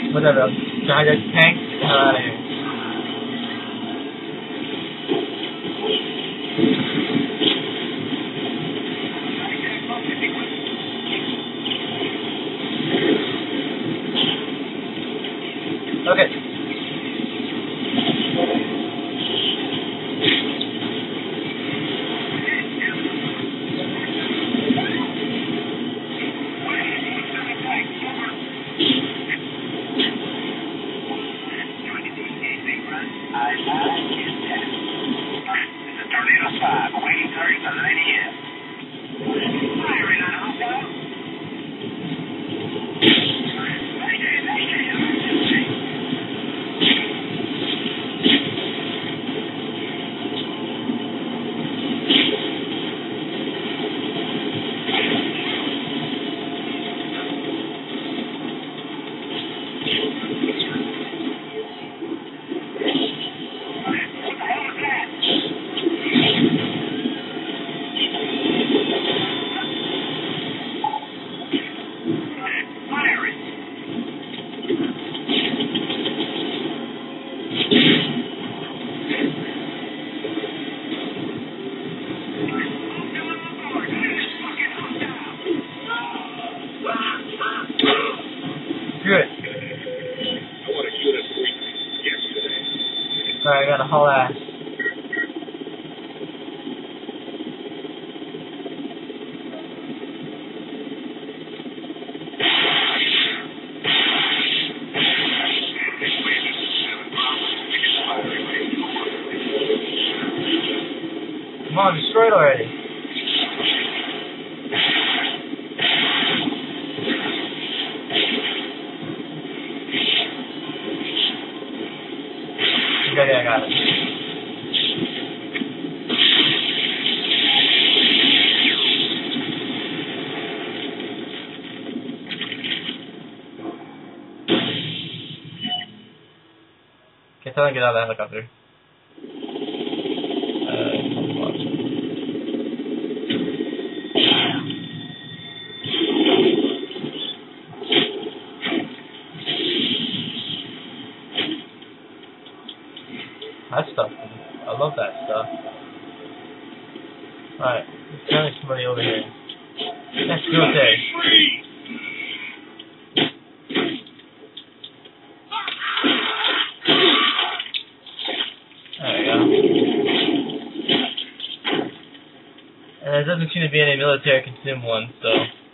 Whatever. Giant tank. Get the hell out of here. Okay. Sorry, I got a whole ass. Come on, destroy it already. Okay, I got it. Okay, tell me to get out of the helicopter. That stuff, I love that stuff. Alright, there's apparently somebody over here. Let's go there. There we go. And there doesn't seem to be any military consumed ones, so.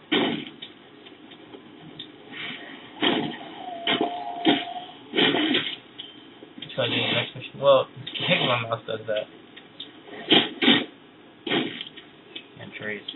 Try to do the next mission. Well, I think my mouse does that. And trees.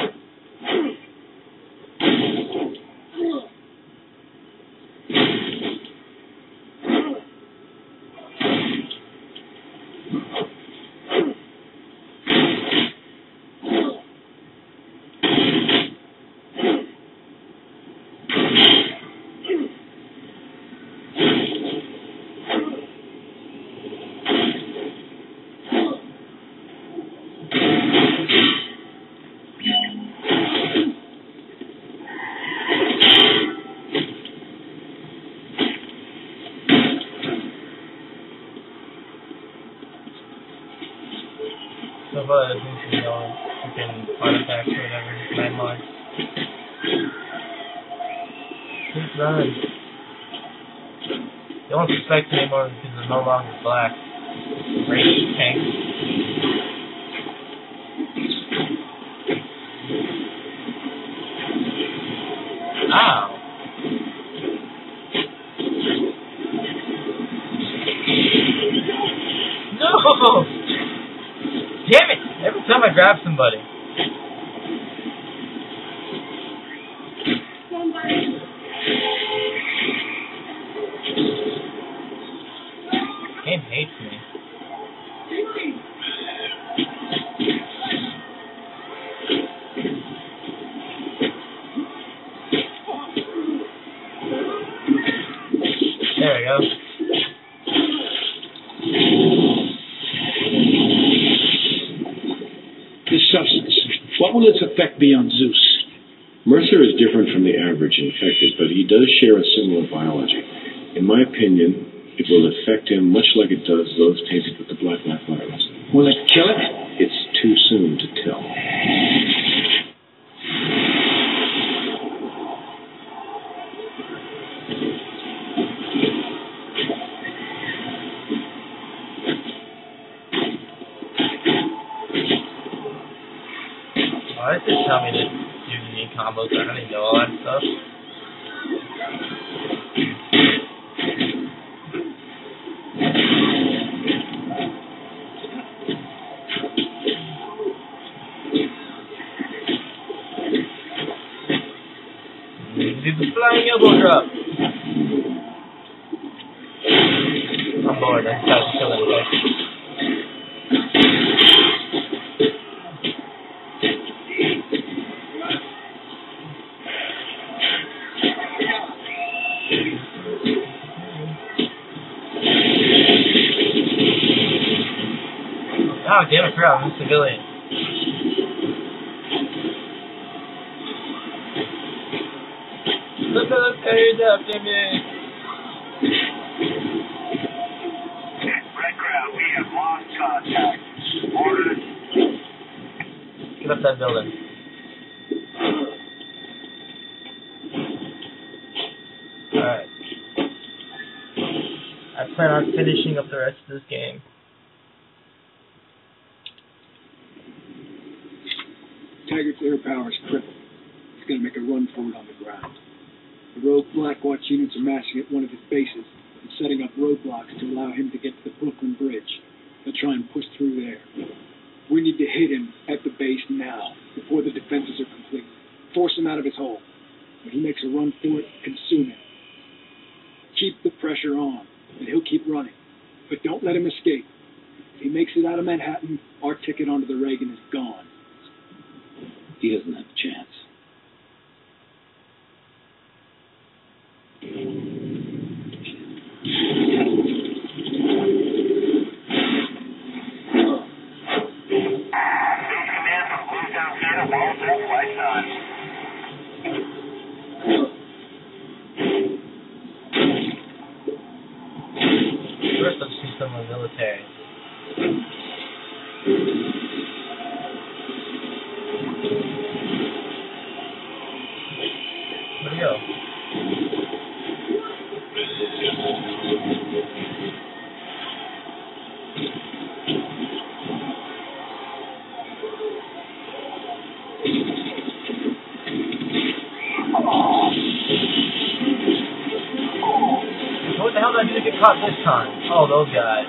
So far, there seems to be no freaking artifacts or whatever, landmarks. Keep running. They won't suspect me anymore because they're no longer black. Great tank. Ow! No! Damn it! Every time I grab somebody. Game hates me. There we go. This substance, what will its effect be on Zeus? Mercer is different from the average infected, but he does share a similar biology. In my opinion, it will affect him much like it does those tainted with the Black Knight virus. Will it kill it? It's too soon to tell. Why does it tell me to do unique combos? I don't even know all that stuff. Do the flying elbow drop. I'm bored. I just gotta kill anything. Oh, damn it, crap, I'm a civilian. The military's after me. Red Crowd, we have lost contact. Orders. Get up that building. Alright. I plan on finishing up the rest of this game. Taggart's air power is crippled. He's going to make a run for it on the ground. The rogue Blackwatch units are massing at one of his bases and setting up roadblocks to allow him to get to the Brooklyn Bridge. They'll try and push through there. We need to hit him at the base now, before the defenses are complete. Force him out of his hole. When he makes a run for it, consume him. Keep the pressure on, and he'll keep running. But don't let him escape. If he makes it out of Manhattan, our ticket onto the Reagan is gone. He doesn't have a chance. First, let's see some of the military. Where'd he go? What the hell did I do to get caught this time? Oh, those guys.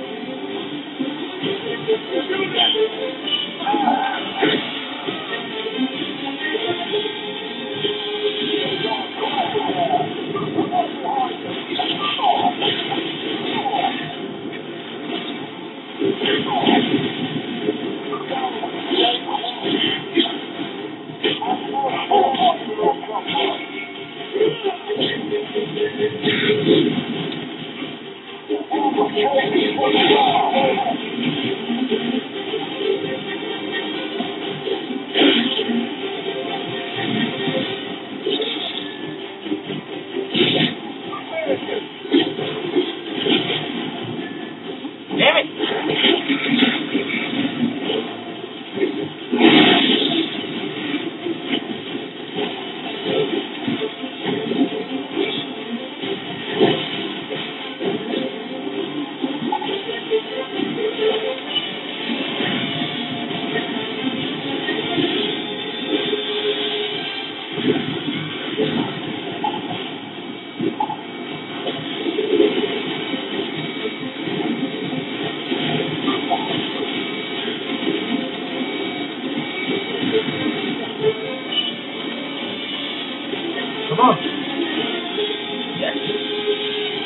Damn it! Come on. Yes.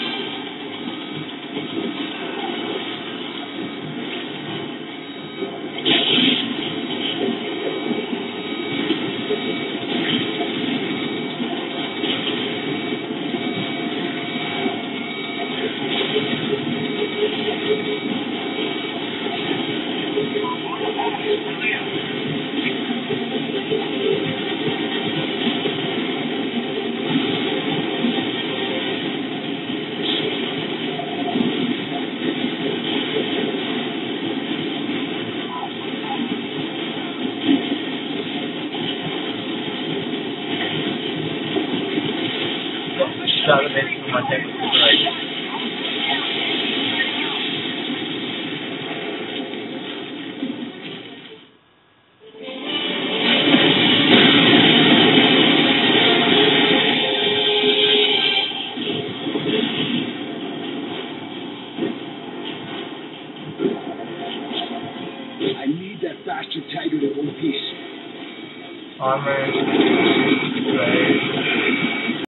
shot the base with my tank was destroyed. I need that bastard Taggart in one piece. Armor. Right.